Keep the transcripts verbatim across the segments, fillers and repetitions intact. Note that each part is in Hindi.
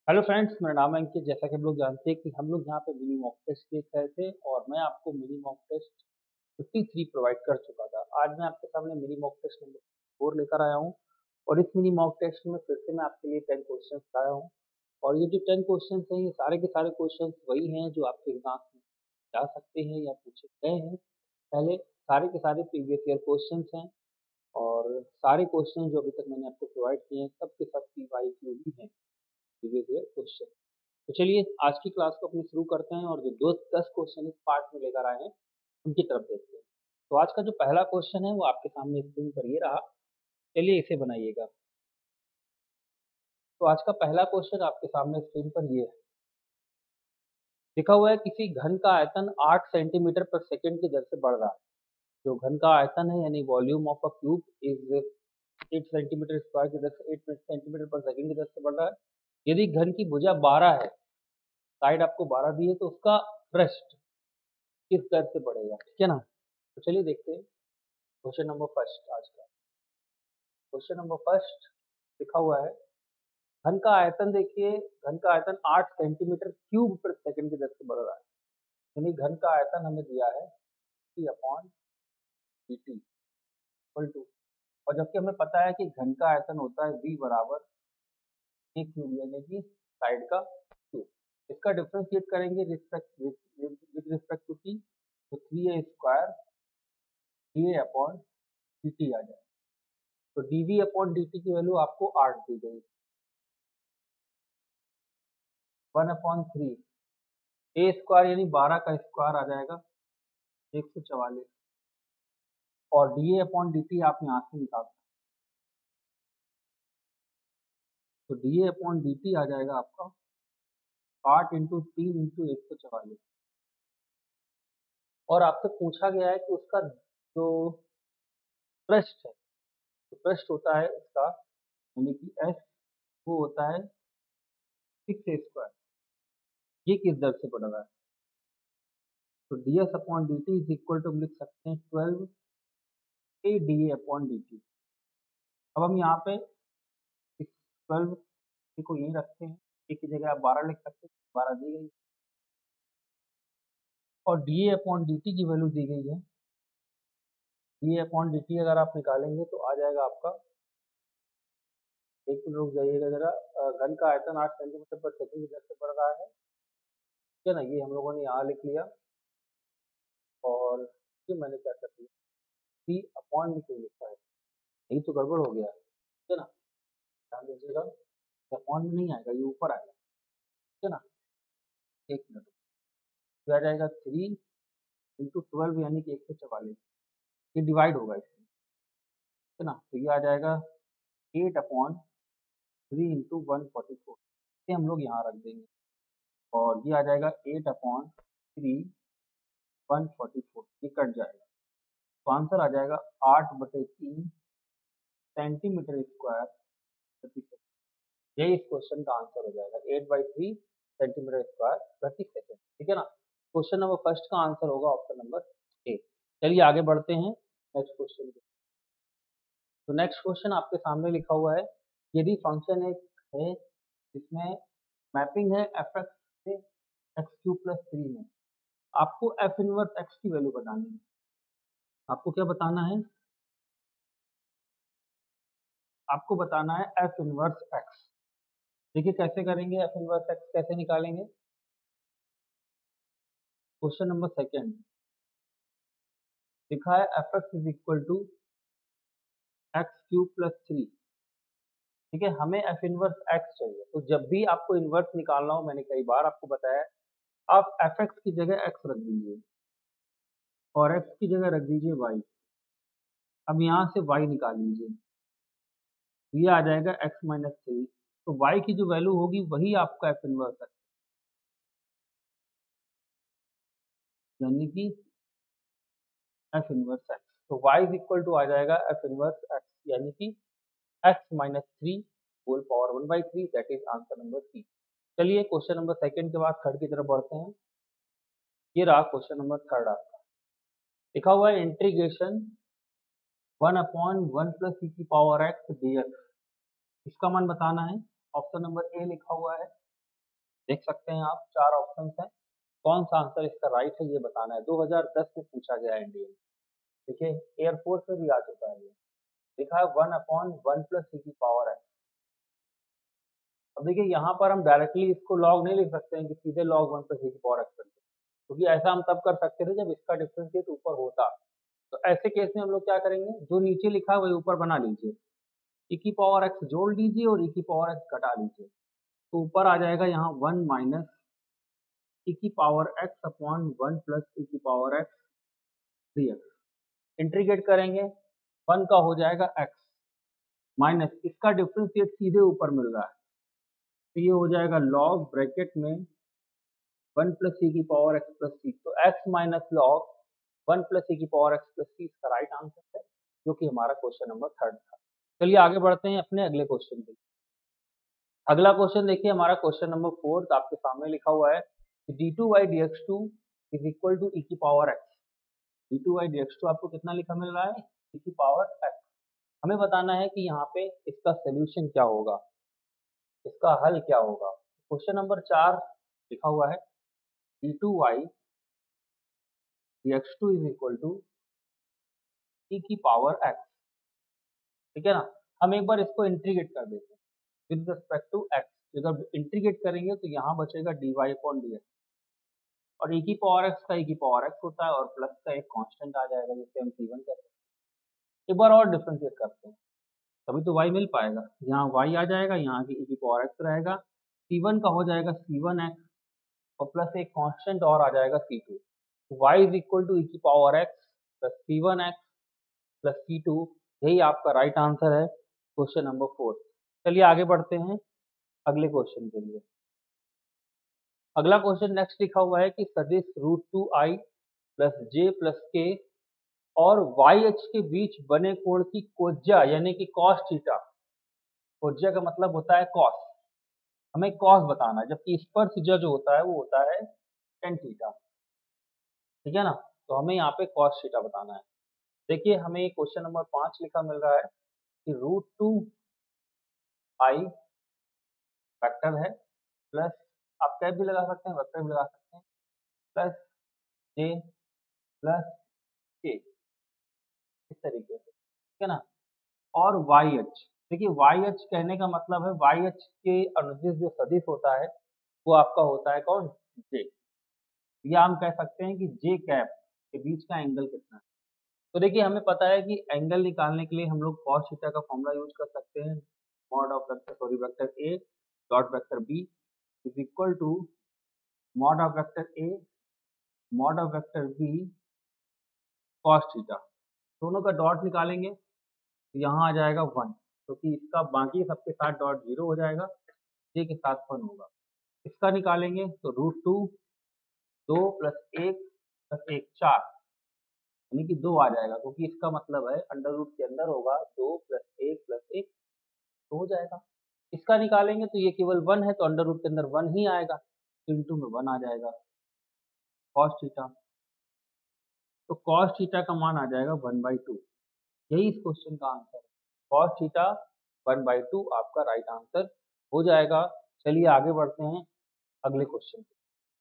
हेलो फ्रेंड्स, मेरा नाम है अंकित। जैसा कि हम लोग जानते हैं कि हम लोग यहाँ पे मिनी मॉक टेस्ट देख रहे थे और मैं आपको मिनी मॉक टेस्ट तिरेपन प्रोवाइड कर चुका था। आज मैं आपके सामने mini mock test number four लेकर आया हूँ और इस मिनी मॉक टेस्ट में फिर से मैं आपके लिए टेन क्वेश्चन लाया हूँ। और ये जो टेन क्वेश्चन हैं, ये सारे के सारे क्वेश्चन वही हैं जो आपके एग्जाम में जा सकते हैं या पूछे गए हैं पहले। सारे के सारे प्रीवियस ईयर क्वेश्चन हैं और सारे क्वेश्चन जो अभी तक मैंने आपको प्रोवाइड किए हैं सब के सब पी वाई क्यू भी हैं, प्रीवियस ईयर क्वेश्चन। तो चलिए आज की क्लास को अपनी शुरू करते हैं और जो दो दस क्वेश्चन इस पार्ट में लेकर आए हैं उनकी तरफ देखते हैं। तो आज का जो पहला क्वेश्चन है वो आपके सामने स्क्रीन पर ये रहा। चलिए इसे बनाइएगा। तो आज का पहला क्वेश्चन आपके सामने स्क्रीन पर ये है, लिखा हुआ है किसी घन का आयतन आठ सेंटीमीटर पर सेकंड की दर से बढ़ रहा है। जो घन का आयतन है यानी volume of a cube is eight centimetre square की दर से एट सेंटीमीटर पर सेकंड की दर से बढ़ रहा है। यदि घन की भुजा बारह है, साइड आपको बारह दी है, तो उसका पृष्ठ किस दर से बढ़ेगा, ठीक है ना। तो चलिए देखते हैं क्वेश्चन नंबर फर्स्ट। आज का क्वेश्चन नंबर फर्स्ट लिखा हुआ है, घन का आयतन देखिए, घन का आयतन आठ सेंटीमीटर क्यूब पर सेकंड की दर से बढ़ रहा है। यानी घन का आयतन हमें दिया है t upon d t equal to, और जबकि हमें पता है कि घन का आयतन होता है v बराबर ए क्यूब यानी कि साइड का क्यूब। इसका डिफ्रेंशिएट करेंगे respect with respect to t, तो three a square d a upon d t आ जाए। तो dv अपॉन dt की वैल्यू आपको आठ दी गई, one upon three a square यानी बारह का स्क्वायर आ जाएगा एक सौ चवालीस, और d a upon d t आप यहाँ से निकाल सकते हैं। तो d a upon d t आ जाएगा आपका आठ इंटू तीन इंटू एक सौ चवालीस। और आपसे पूछा गया है कि उसका जो पृष्ठ है, तो पृष्ठ होता है इसका यानी कि एस, वो होता है सिक्स ए स्क्वायर। ये किस दर से बढ़ रहा है, तो d s upon d t is equal to हम लिख सकते हैं twelve a d a upon d t. अब हम यहाँ पे ट्वेल्व को यहीं रखते हैं, एक की जगह आप बारह लिख सकते हैं, बारह दी गई और d a upon d t की वैल्यू दी गई है। D a upon d t अगर आप निकालेंगे तो आ जाएगा आपका, एक मिनट रुक जाइएगा जरा, अ, घन का आयतन आठ सेंटीमीटर पर सेकंड की दर से बढ़ रहा है, ठीक है ना। ये हम लोगों ने यहाँ लिख लिया और ये मैंने क्या कर दिया, सी अपॉन में क्यों लिखा है, यही तो गड़बड़ हो गया है, ठीक है ना। ध्यान दीजिएगा, अपॉन में नहीं आएगा, ये ऊपर आएगा, ठीक है ना। एक मिनट, ये आ जाएगा थ्री इंटू ट्वेल्व यानी कि एक सौ चवालीस, ये डिवाइड होगा इसमें, ठीक है ना। तो ये आ जाएगा eight upon three into one forty four, ये हम लोग यहाँ रख देंगे और ये आ जाएगा eight upon three one forty four, ये कट जाएगा। तो आंसर आ जाएगा आठ बटे तीन सेंटीमीटर स्क्वायर प्रति सेकंड। यही इस क्वेश्चन का आंसर हो जाएगा, eight by three centimetre square प्रति सेकंड, ठीक है ना। क्वेश्चन नंबर फर्स्ट का आंसर होगा ऑप्शन नंबर ए। चलिए आगे बढ़ते हैं नेक्स्ट क्वेश्चन पे। तो नेक्स्ट क्वेश्चन आपके सामने लिखा हुआ है, यदि फंक्शन एक है जिसमें मैपिंग है एफ एक्स से एक्स क्यूब प्लस थ्री में, आपको एफ इनवर्स एक्स की वैल्यू बतानी है। आपको क्या बताना है, आपको बताना है एफ इनवर्स एक्स। देखिए कैसे करेंगे, एफ इनवर्स एक्स कैसे निकालेंगे। क्वेश्चन नंबर सेकेंड लिखा है f x is equal to x cube plus three, ठीक है। हमें एफ इनवर्स एक्स चाहिए, तो जब भी आपको इनवर्स निकालना हो, मैंने कई बार आपको बताया, आप एफ एक्स की जगह एक्स रख दीजिए और एक्स की जगह रख दीजिए वाई। अब यहाँ से वाई निकाल लीजिए, ये आ जाएगा एक्स माइनस थ्री। तो वाई की जो वैल्यू होगी वही आपका एफ इनवर्स है, यानी कि एफ इनवर्स एक्स। तो वाई इज इक्वल टू आ जाएगा एफ इनवर्स एक्स यानी कि x minus three whole power one by three, that is answer number c. चलिए क्वेश्चन नंबर सेकंड के बाद थर्ड की तरफ बढ़ते हैं। ये रहा क्वेश्चन नंबर थर्ड आपका, लिखा हुआ है integration one upon one plus e की पावर एक्स डी एक्स, इसका मान बताना है। ऑप्शन नंबर ए लिखा हुआ है देख सकते हैं आप, चार ऑप्शन हैं, कौन सा आंसर इसका राइट है ये बताना है। दो हज़ार दस में पूछा गया एनडीए में। देखिए एयरफोर्स में भी आ चुका है ये, लिखा है one upon one plus c की पावर है। अब देखिए यहाँ पर हम डायरेक्टली इसको लॉग नहीं लिख सकते हैं कि सीधे लॉग वन प्लस सी की पावर एक्स करते, क्योंकि ऐसा हम तब कर सकते थे जब इसका डिफरेंशिएट ऊपर होता। तो ऐसे केस में हम लोग क्या करेंगे, जो नीचे लिखा है वही ऊपर बना लीजिए, e की पावर x जोड़ लीजिए और e की पावर x घटा लीजिए, तो ऊपर आ जाएगा यहाँ वन माइनस e की power x upon one plus e की power x d x. Integrate करेंगे, वन का हो जाएगा x माइनस इसका डिफरेंशिएट सीधे ऊपर मिल रहा है, तो ये हो जाएगा लॉग ब्रैकेट में वन प्लस सी की पावर एक्स प्लस सी, तो x minus log one plus c की पावर एक्स प्लस सी इसका राइट आंसर है, जो कि हमारा क्वेश्चन नंबर थर्ड था। चलिए आगे बढ़ते हैं अपने अगले क्वेश्चन पे। अगला क्वेश्चन देखिए हमारा क्वेश्चन नंबर फोर्थ आपके सामने लिखा हुआ है कि d two by d x two is equal to e की power x. D two by d x two आपको कितना लिखा मिल रहा है, ई की पावर एक्स। हमें बताना है कि यहाँ पे इसका सोल्यूशन क्या होगा, इसका हल क्या होगा। क्वेश्चन नंबर चार लिखा हुआ है d two y d x two is equal to e की पावर एक्स, ठीक है ना। हम एक बार इसको इंटीग्रेट कर देते हैं विद रिस्पेक्ट टू एक्स, जब इंटीग्रेट करेंगे तो यहाँ बचेगा d y upon d x, और e की पावर x का e की पावर x होता है और प्लस का एक कांस्टेंट आ जाएगा जिसे हम सी वन कहते हैं। एक बार और डिफरेंशिएट करते हैं तभी तो y मिल पाएगा, यहाँ y आ जाएगा, यहाँ की e की पावर x रहेगा, सी वन का हो जाएगा सी वन एक्स और प्लस एक कांस्टेंट और आ जाएगा सी टू, तो y is equal to e की power x plus c one x plus c two, यही आपका राइट आंसर है क्वेश्चन नंबर फोर। चलिए आगे बढ़ते हैं अगले क्वेश्चन के लिए। अगला क्वेश्चन नेक्स्ट लिखा हुआ है कि सदिश root two i plus j plus k और वाई एच के बीच बने कोण की कोज्या यानी कि कॉस थीटा, कोज्या का मतलब होता है कॉस, हमें कॉस बताना है, जबकि स्पर्शज्या जो होता है वो होता है टेन थीटा, ठीक है ना। तो हमें यहाँ पे कॉस थीटा बताना है। देखिए हमें क्वेश्चन नंबर पांच लिखा मिल रहा है कि रूट टू आई वेक्टर है प्लस, आप कैप भी लगा सकते हैं वेक्टर भी लगा सकते हैं, प्लस जे प्लस के, इस तरीके से, ठीक है ना। और वाई एच, देखिए वाई एच कहने का मतलब है वाई एच के अनुदिश जो सदिश होता है वो आपका होता है कौन, जे, या हम कह सकते हैं कि जे कैप के बीच का एंगल कितना है। तो देखिए हमें पता है कि एंगल निकालने के लिए हम लोग कॉस थीटा का फॉर्मूला यूज कर सकते हैं, mod of vector sorry vector a dot vector b is equal to mod of vector a mod of vector b cos theta, दोनों का डॉट निकालेंगे तो यहाँ आ जाएगा वन, क्योंकि तो इसका बाकी सबके साथ डॉट जीरो हो जाएगा, जे के साथ वन होगा। इसका निकालेंगे तो रूट टू दो प्लस एक प्लस एक चार, यानी कि दो आ जाएगा, क्योंकि इसका मतलब है अंडर रूट के अंदर होगा दो प्लस एक प्लस एक, तो हो जाएगा। इसका निकालेंगे तो ये केवल वन है तो अंडर रूट के अंदर वन ही आएगा, तो इंटू में वन आ जाएगा कॉस थीटा, तो कॉस थीटा का मान आ जाएगा वन बाई टू, यही इस क्वेश्चन का आंसर है, cos theta one by two आपका राइट आंसर हो जाएगा। चलिए आगे बढ़ते हैं अगले क्वेश्चन पे।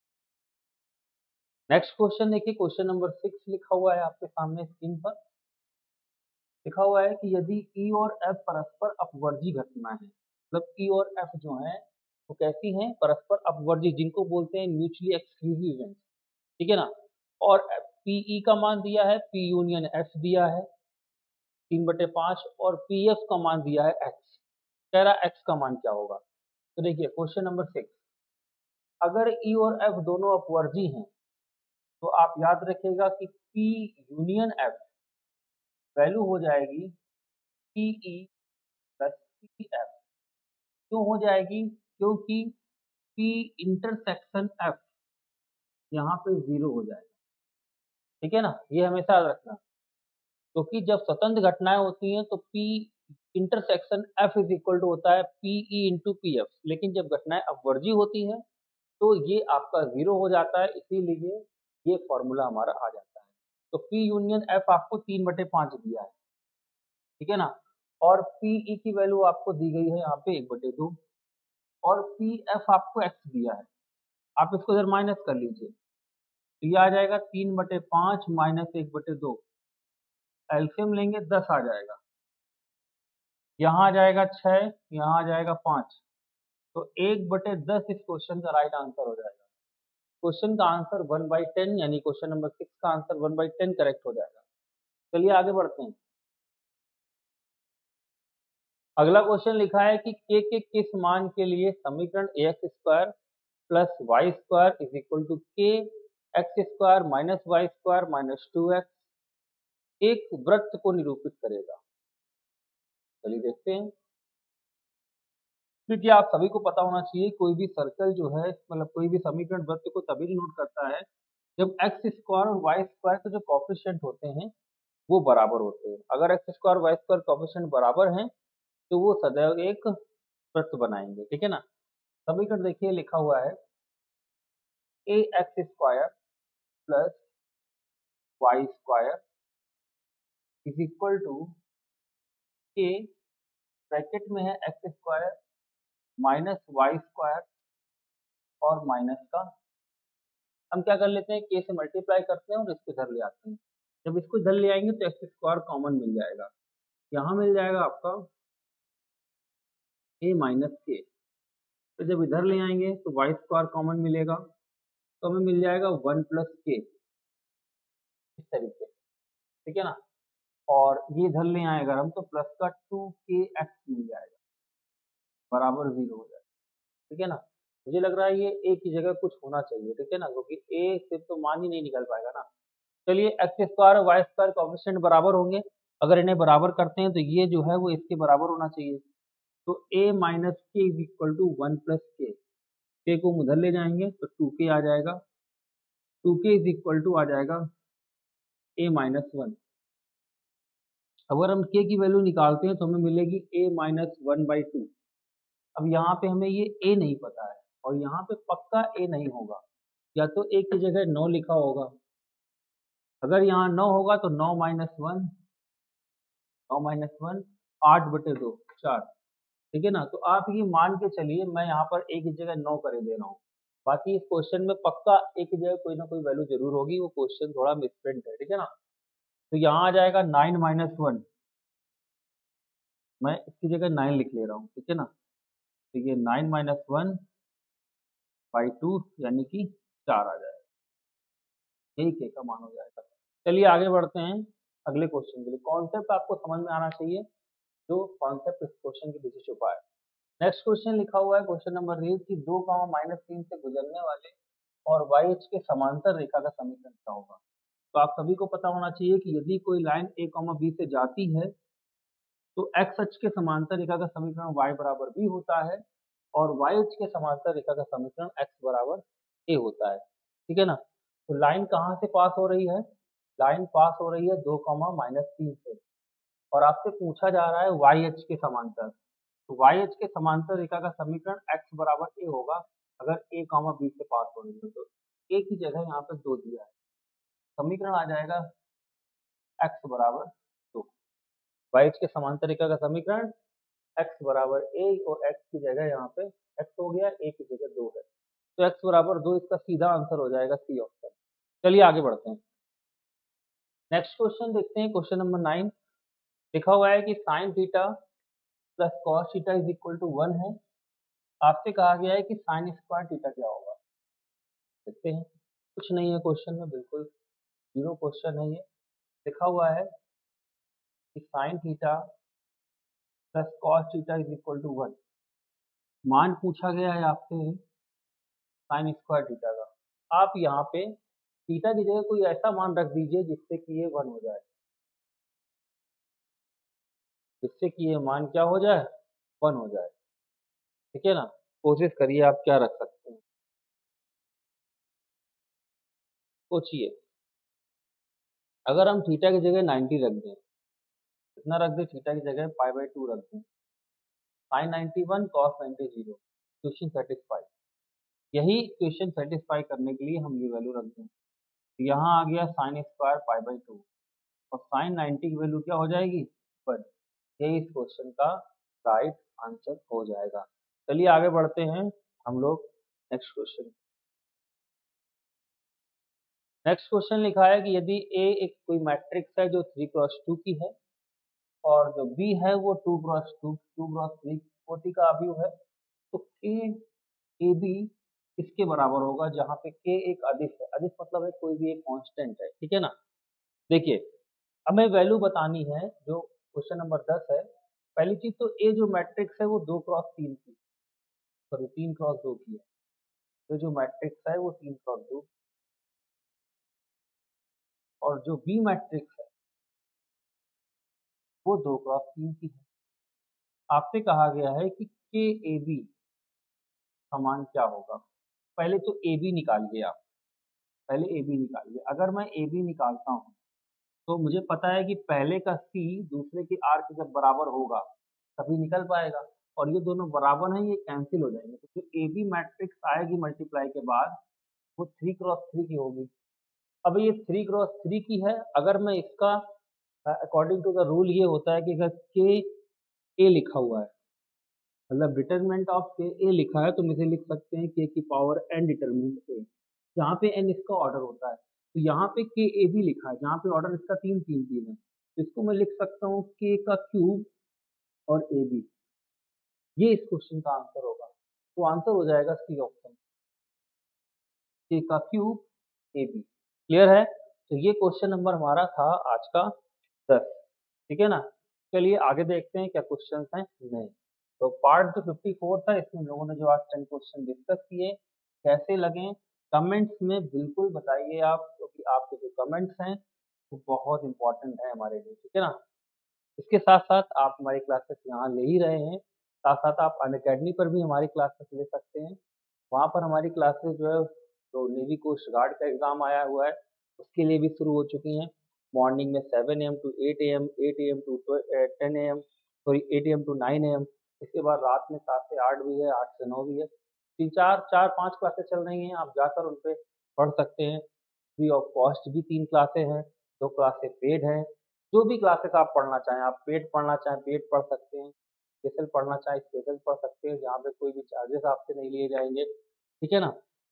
नेक्स्ट क्वेश्चन देखिए क्वेश्चन नंबर सिक्स लिखा हुआ है आपके सामने स्क्रीन पर, लिखा हुआ है कि यदि ई और एफ परस्पर अपवर्जी घटना है, मतलब ई और एफ जो है वो कैसी हैं, परस्पर अपवर्जी, जिनको बोलते हैं म्यूचुअली एक्सक्लूसिव इवेंट्स, ठीक है ना। और पीई का मान दिया है, पी यूनियन एफ दिया है तीन बटे पाँच, और पी एफ का मान दिया है एक्स, कह रहा एक्स का मान क्या होगा। तो देखिए क्वेश्चन नंबर सिक्स, अगर ई और एफ दोनों अपवर्जी हैं तो आप याद रखिएगा कि पी यूनियन एफ वैल्यू हो जाएगी p e plus p f, क्यों हो जाएगी, क्योंकि पी इंटरसेक्शन एफ यहाँ पे जीरो हो जाएगा, ठीक है ना, ये हमेशा याद रखना, क्योंकि तो जब स्वतंत्र घटनाएं होती हैं तो p intersection f is equal to होता है p e into p f, लेकिन जब घटनाएं अपवर्जी होती हैं तो ये आपका जीरो हो जाता है, इसीलिए ये फॉर्मूला हमारा आ जाता है। तो पी यूनियन एफ आपको तीन बटे पाँच दिया है, ठीक है ना, और पीई की वैल्यू आपको दी गई है यहाँ पे एक बटे दो, और पी एफ आपको एक्स दिया है, आप इसको इधर माइनस कर लीजिए, तो ये आ जाएगा तीन बटे पाँच माइनस एक बटे दो, एलसीएम लेंगे दस आ जाएगा, यहाँ आ जाएगा छः, यहाँ आ जाएगा पाँच, तो एक बटे दस इस क्वेश्चन का राइट आंसर हो जाएगा। क्वेश्चन का आंसर वन बाई टेन यानी क्वेश्चन नंबर सिक्स का answer one by ten correct हो जाएगा। चलिए आगे बढ़ते हैं। अगला क्वेश्चन लिखा है कि के के किस मान के लिए समीकरण a x square plus y square is equal to k x square minus y square minus two x एक वृत्त को निरूपित करेगा। चलिए देखते हैं। क्योंकि आप सभी को पता होना चाहिए कोई भी सर्कल जो है मतलब कोई भी समीकरण वृत्त को तभी डिनोट करता है जब एक्स स्क्वायर और वाई स्क्वायर के जो कोफिशिएंट होते हैं वो बराबर होते हैं। अगर x square y square coefficient बराबर हैं तो वो सदैव एक वृत्त बनाएंगे, ठीक है ना। समीकरण देखिए लिखा हुआ है a x square plus y square is equal to k bracket में है x square minus y square और माइनस का हम क्या कर लेते हैं के से मल्टीप्लाई करते हैं और इसको इधर ले आते हैं। जब इसको इधर ले आएंगे तो एक्स स्क्वायर कॉमन मिल जाएगा, यहाँ मिल जाएगा आपका ए माइनस के, तो जब इधर ले आएंगे तो वाई स्क्वायर कॉमन मिलेगा तो हमें मिल जाएगा वन प्लस के इस तरीके, ठीक है ना। और ये इधर ले आए अगर हम तो प्लस का टू के एक्स मिल जाएगा बराबर जीरो हो जाएगा, ठीक है ना। मुझे लग रहा है ये ए की जगह कुछ होना चाहिए, ठीक है ना, क्योंकि ए सिर्फ तो मान ही नहीं निकल पाएगा ना। चलिए एक्स स्क्वायर और वाई स्क्वायर कोएफिशिएंट बराबर होंगे, अगर इन्हें बराबर करते हैं तो ये जो है वो इसके बराबर होना चाहिए। तो a minus k is equal to one plus k, k को उधर ले जाएंगे तो टू के आ जाएगा, टू के इज इक्वल टू आ जाएगा a माइनस वन। अगर हम k की वैल्यू निकालते हैं तो हमें मिलेगी a minus one by two. अब यहाँ पे हमें ये a नहीं पता है और यहाँ पे पक्का a नहीं होगा, या तो a की जगह नौ लिखा होगा, अगर यहाँ नौ होगा तो नौ माइनस वन, नौ माइनस वन आठ बटे दो चार, ठीक है ना। तो आप ये मान के चलिए मैं यहाँ पर a की जगह नौ करे दे रहा हूँ, बाकी इस क्वेश्चन में पक्का a की जगह कोई ना कोई वैल्यू जरूर होगी, वो क्वेश्चन थोड़ा मिसप्रिंट है, ठीक है ना। तो यहाँ आ जाएगा नाइन माइनस वन, मैं इसकी जगह नाइन लिख ले रहा हूँ, ठीक है ना। तो ये nine minus one by two यानी कि चार आ जाएगा, यही के का मान हो जाएगा। चलिए आगे बढ़ते हैं अगले क्वेश्चन के लिए। कॉन्सेप्ट आपको समझ में आना चाहिए, जो कॉन्सेप्ट इस क्वेश्चन के पीछे छुपा है। नेक्स्ट क्वेश्चन लिखा हुआ है क्वेश्चन नंबर एट की दो कामा माइनस तीन से गुजरने वाले और वाई एच के समांतर रेखा का समीकरण क्या होगा। तो आप सभी को पता होना चाहिए कि यदि कोई लाइन ए कॉमा बी से जाती है तो एक्स अक्ष के समांतर रेखा का समीकरण y बराबर बी होता है और y अक्ष के समांतर रेखा का समीकरण x बराबर a होता है, ठीक है ना। तो लाइन कहाँ से पास हो रही है, लाइन पास हो रही है दो कॉमा माइनस तीन से और आपसे पूछा जा रहा है y अक्ष के समांतर, तो y अक्ष के समांतर रेखा का समीकरण x बराबर a होगा अगर a कॉमा बी से पास हो रही है। तो a की जगह यहाँ पे दो दिया है, समीकरण आ जाएगा x बराबर दो। y अक्ष के समांतर रेखा का समीकरण x बराबर a और x की जगह यहाँ पे x हो गया, a की जगह दो है, तो x बराबर दो इसका सीधा आंसर हो जाएगा सी ऑप्शन। चलिए आगे बढ़ते हैं। नेक्स्ट क्वेश्चन देखते हैं, क्वेश्चन नंबर नाइन लिखा हुआ है कि sine theta plus cos theta is equal to one है। आपसे कहा गया है कि साइन स्क्वायर थीटा क्या होगा। देखते हैं, कुछ नहीं है क्वेश्चन में, बिल्कुल जीरो क्वेश्चन है। ये लिखा हुआ है कि sine theta plus cos theta is equal to one, मान पूछा गया है आपसे साइन स्क्वायर थीटा का। आप यहाँ पे थीटा की जगह कोई ऐसा मान रख दीजिए जिससे कि ये वन हो जाए, जिससे कि ये मान क्या हो जाए, वन हो जाए, ठीक है ना। कोशिश करिए आप क्या रख सकते हैं, सोचिए। अगर हम थीटा की जगह नाइन्टी रख दें, कितना रख दें, थीटा की जगह पाई बाई टू रख दें, sine ninety one cos ninety zero, question satisfy. यही क्वेश्चन सेटिस्फाई करने के लिए हम ये वैल्यू रख दें, तो यहाँ आ गया sine square pi by two और साइन नाइन्टी की वैल्यू क्या हो जाएगी, वन। यही इस क्वेश्चन का राइट आंसर हो जाएगा। चलिए आगे बढ़ते हैं हम लोग नेक्स्ट क्वेश्चन। नेक्स्ट क्वेश्चन लिखा है कि यदि ए एक कोई मैट्रिक्स है जो थ्री क्रॉस टू की है और जो बी है वो two cross two two cross three forty का अवयव है, तो के ए बी किसके बराबर होगा, जहाँ पे के एक अदिश है। अदिश मतलब है कोई भी एक कांस्टेंट है, ठीक है ना। देखिए, हमें वैल्यू बतानी है जो क्वेश्चन नंबर दस है। पहली चीज तो ए जो मैट्रिक्स है वो दो क्रॉस तीन की, सॉरी तीन क्रॉस दो की है। तो जो मैट्रिक्स है वो तीन क्रॉस दो, और जो बी मैट्रिक्स है वो दो क्रॉस तीन की है। आपसे कहा गया है कि के ए बी का मान क्या होगा। पहले तो ए बी निकालिए आप, पहले ए बी निकालिए। अगर मैं ए बी निकालता हूँ तो मुझे पता है कि पहले का सी दूसरे के आर के जब बराबर होगा तभी निकल पाएगा, और ये दोनों बराबर हैं, ये कैंसिल हो जाएंगे। तो जो ए बी मैट्रिक्स आएगी मल्टीप्लाई के बाद वो थ्री क्रॉस थ्री की होगी। अब ये थ्री क्रॉस थ्री की है, अगर मैं इसका अकॉर्डिंग टू द रूल ये होता है कि अगर के ए लिखा हुआ है, मतलब डिटरमिनेंट ऑफ के ए लिखा है, तो हम इसे लिख सकते हैं के की पावर एन डिटरमिनेंट ए, जहाँ पे एन इसका ऑर्डर होता है। तो यहाँ पे के ए भी लिखा है, जहाँ पे ऑर्डर इसका तीन तीन तीन है, तो इसको मैं लिख सकता हूँ के का क्यूब और ए बी। ये इस क्वेश्चन का आंसर होगा। तो आंसर हो जाएगा सी ऑप्शन, के का क्यूब ए बी। क्लियर है। तो ये क्वेश्चन नंबर हमारा था आज का दस, ठीक है ना। चलिए आगे देखते हैं क्या क्वेश्चन हैं नए। तो पार्ट जो फिफ्टी फोर था इसमें हम लोगों ने जो आज टेन क्वेश्चन डिस्कस किए, कैसे लगे कमेंट्स में बिल्कुल बताइए आप, क्योंकि तो आपके जो कमेंट्स हैं वो बहुत इंपॉर्टेंट है हमारे लिए, ठीक है ना। इसके साथ साथ आप हमारी क्लासेस यहाँ ले ही रहे हैं, साथ साथ आप अनअकैडमी पर भी हमारी क्लासेस ले सकते हैं। वहाँ पर हमारी क्लासेस जो है, तो नेवी कोस्ट गार्ड का एग्ज़ाम आया हुआ है उसके लिए भी शुरू हो चुकी हैं। मॉर्निंग में seven a m to eight a m, eight a m to ten a m, sorry eight a m to nine a m. इसके बाद रात में सात से आठ भी है, आठ से नौ भी है। तीन चार चार पाँच क्लासेस चल रही हैं, आप जाकर उन पे पढ़ सकते हैं। फ्री ऑफ कॉस्ट भी तीन क्लासेस हैं, दो क्लासेस पेड हैं। जो भी क्लासेस आप पढ़ना चाहें, आप पेड पढ़ना चाहें पेड पढ़ सकते हैं, स्पेशल पढ़ना चाहें स्पेशल पढ़ सकते हैं, जहाँ पे कोई भी चार्जेस आपसे नहीं लिए जाएंगे, ठीक है ना।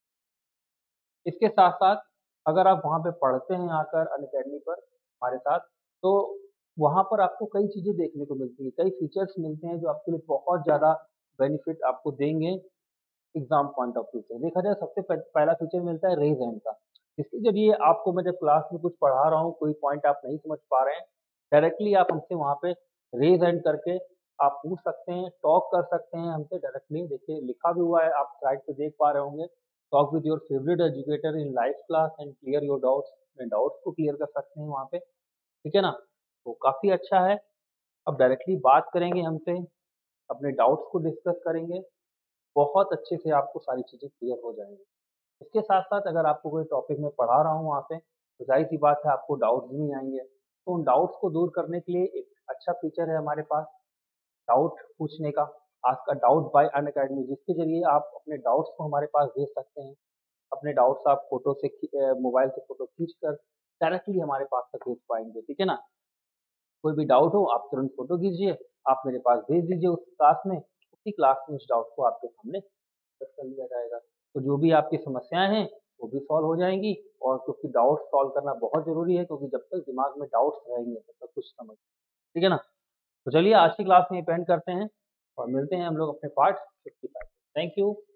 इसके साथ साथ अगर आप वहाँ पे पढ़ते हैं आकर अनअकैडमी पर हमारे साथ, तो वहाँ पर आपको कई चीज़ें देखने को मिलती हैं, कई फीचर्स मिलते हैं जो आपके लिए बहुत ज़्यादा बेनिफिट आपको देंगे एग्जाम पॉइंट ऑफ व्यू से। देखा जाए सबसे पह- पहला फीचर मिलता है रेज हैंड का। इसके जरिए आपको, मैं जब क्लास में कुछ पढ़ा रहा हूँ, कोई पॉइंट आप नहीं समझ पा रहे हैं, डायरेक्टली आप हमसे वहाँ पे रेज हैंड करके आप पूछ सकते हैं, टॉक कर सकते हैं हमसे डायरेक्टली। देखिए लिखा भी हुआ है, आप स्लाइड पे देख पा रहे होंगे, talk with your favourite educator in live class and clear your doubts. अपने डाउट्स को क्लियर कर सकते हैं वहाँ पे, ठीक है ना। तो काफ़ी अच्छा है। अब डायरेक्टली बात करेंगे हमसे, अपने डाउट्स को डिस्कस करेंगे, बहुत अच्छे से आपको सारी चीज़ें क्लियर हो जाएँगी। इसके साथ-साथ अगर आपको कोई टॉपिक मैं पढ़ा रहा हूँ वहाँ पे, तो ज़ाहिर-सी बात है आपको डाउट्स भी आएँगे। तो उन डाउट्स को दूर करने के लिए एक अच्छा फीचर है हमारे पास, डाउट पूछने का, ask a doubt by Unacademy, जिसके ज़रिए आप अपने डाउट्स को हमारे पास भेज सकते हैं। अपने डाउट्स आप फ़ोटो से खी अ, मोबाइल से फ़ोटो खींचकर डायरेक्टली हमारे पास तक भेज पाएँगे, ठीक है ना। कोई भी डाउट हो आप तुरंत फ़ोटो खींचिए, आप मेरे पास भेज दीजिए उस क्लास में, उसी क्लास में उस डाउट को आपके सामने डिस्कस कर लिया जाएगा। तो जो भी आपकी समस्याएँ हैं, वो भी सॉल्व हो जाएँगी, और क्योंकि डाउट सॉल्व करना बहुत ज़रूरी है, क्योंकि जब तक दिमाग में डाउट्स रहेंगे तब तक कुछ समझ, ठीक है ना? तो चलिए आज की क्लास में यहीं पे एंड करते हैं और मिलते हैं हम लोग अपने part fifty five. Thank you.